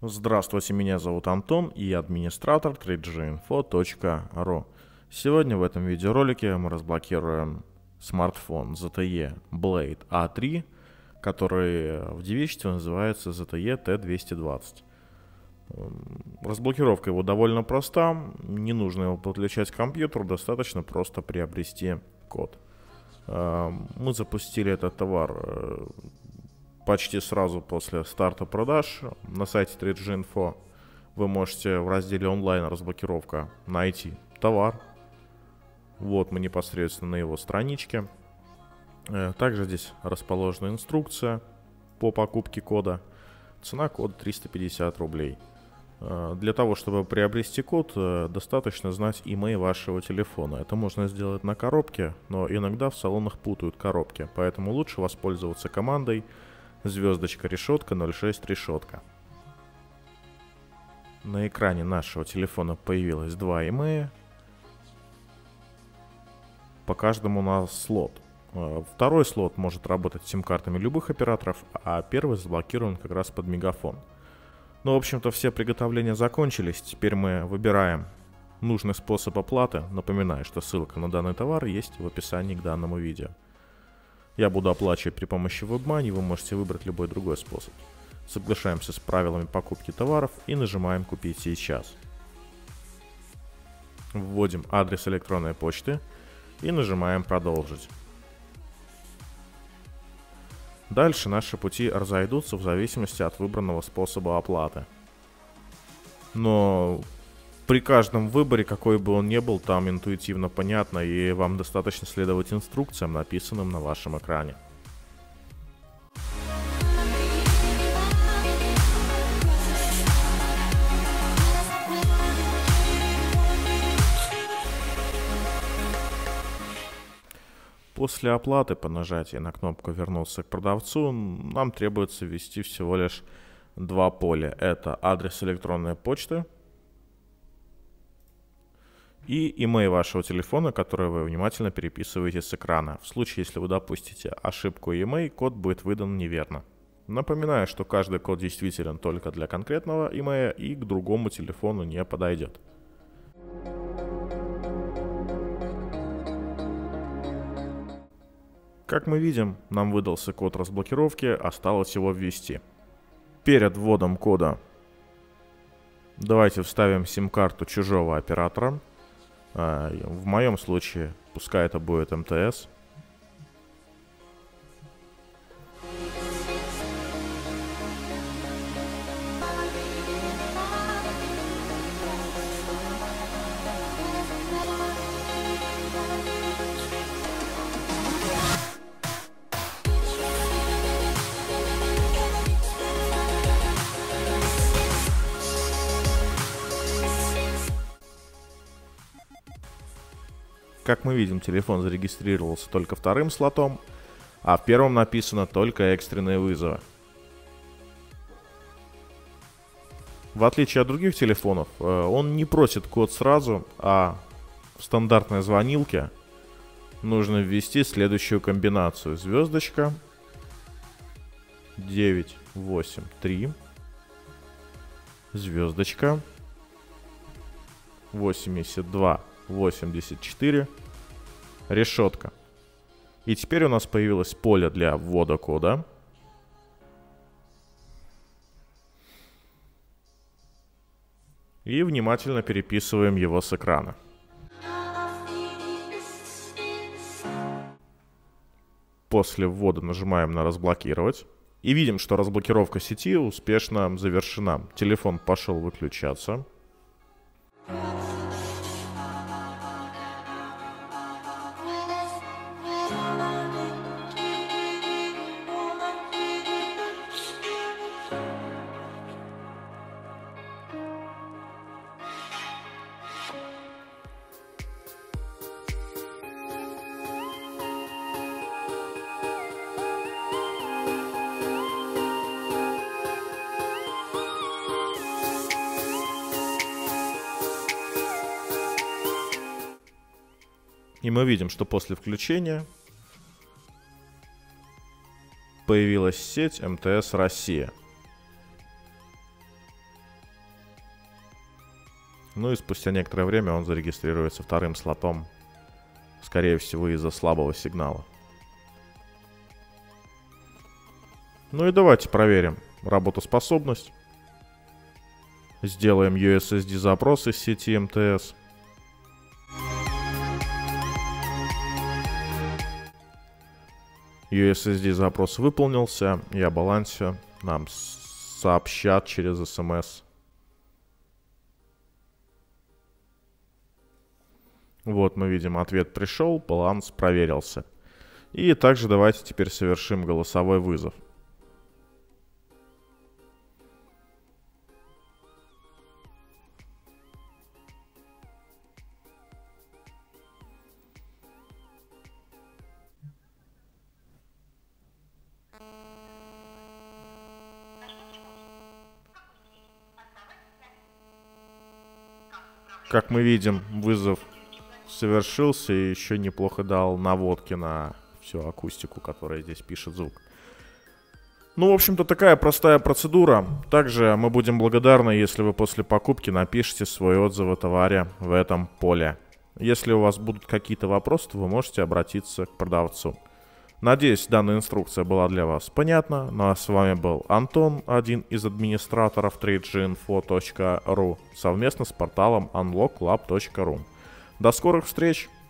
Здравствуйте, меня зовут Антон и я администратор TradeGinfo.ru. Сегодня в этом видеоролике мы разблокируем смартфон ZTE Blade A3, который в девичестве называется ZTE T220. Разблокировка его довольно проста, не нужно его подключать к компьютеру, достаточно просто приобрести код. Мы запустили этот товар почти сразу после старта продаж. На сайте TradeGinfo вы можете в разделе онлайн разблокировка найти товар. Вот мы непосредственно на его страничке. Также здесь расположена инструкция по покупке кода. Цена кода 350 рублей. Для того, чтобы приобрести код, достаточно знать имей вашего телефона. Это можно сделать на коробке, но иногда в салонах путают коробки. Поэтому лучше воспользоваться командой звездочка решетка 06 решетка. На экране нашего телефона появилось два имея. По каждому у нас слот. Второй слот может работать с сим-картами любых операторов, а первый заблокирован как раз под мегафон. Ну, в общем-то, все приготовления закончились. Теперь мы выбираем нужный способ оплаты. Напоминаю, что ссылка на данный товар есть в описании к данному видео. Я буду оплачивать при помощи WebMoney, вы можете выбрать любой другой способ. Соглашаемся с правилами покупки товаров и нажимаем «Купить сейчас». Вводим адрес электронной почты и нажимаем «Продолжить». Дальше наши пути разойдутся в зависимости от выбранного способа оплаты. Но при каждом выборе, какой бы он ни был, там интуитивно понятно, и вам достаточно следовать инструкциям, написанным на вашем экране. После оплаты по нажатии на кнопку «Вернуться к продавцу» нам требуется ввести всего лишь два поля. Это адрес электронной почты и имей вашего телефона, который вы внимательно переписываете с экрана. В случае, если вы допустите ошибку имей, код будет выдан неверно. Напоминаю, что каждый код действителен только для конкретного имея и к другому телефону не подойдет. Как мы видим, нам выдался код разблокировки, осталось его ввести. Перед вводом кода давайте вставим сим-карту чужого оператора. В моем случае пускай это будет МТС. Как мы видим, телефон зарегистрировался только вторым слотом, а в первом написано только экстренные вызовы. В отличие от других телефонов, он не просит код сразу, а в стандартной звонилке нужно ввести следующую комбинацию. Звездочка 983, звездочка 8284, решетка. И теперь у нас появилось поле для ввода кода. И внимательно переписываем его с экрана. После ввода нажимаем на «Разблокировать». И видим, что разблокировка сети успешно завершена. Телефон пошел выключаться. И мы видим, что после включения появилась сеть МТС Россия. Ну и спустя некоторое время он зарегистрируется вторым слотом, скорее всего из-за слабого сигнала. Ну и давайте проверим работоспособность. Сделаем USSD запрос из сети МТС. USSD запрос выполнился, и о балансе нам сообщат через SMS. Вот мы видим, ответ пришел, баланс проверился. И также давайте теперь совершим голосовой вызов. Как мы видим, вызов совершился и еще неплохо дал наводки на всю акустику, которая здесь пишет звук. Ну, в общем-то, такая простая процедура. Также мы будем благодарны, если вы после покупки напишите свой отзыв о товаре в этом поле. Если у вас будут какие-то вопросы, то вы можете обратиться к продавцу. Надеюсь, данная инструкция была для вас понятна. Ну а с вами был Антон, один из администраторов tradeginfo.ru, совместно с порталом unlocklab.ru. До скорых встреч!